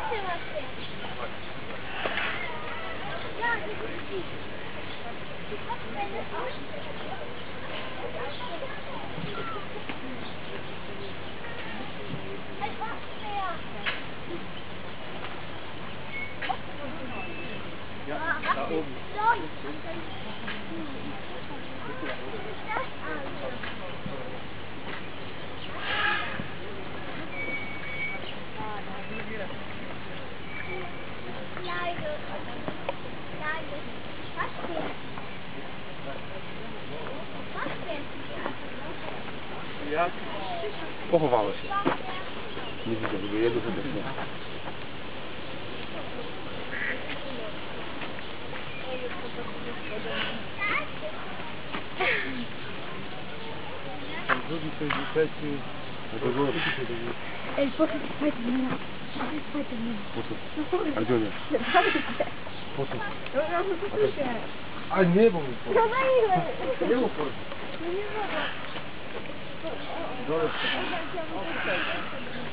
Ja, da oben. Ja. Pochowało się. Nie widzę, żeby jedno sobie nie. Tam drugi, to jest trzeci. A to było? Ej, poszedł Spidermana. Po co? A gdzie on jest? Po co? A nie, bo mi No dajmy! nie mów. No nie mogę. Dobra.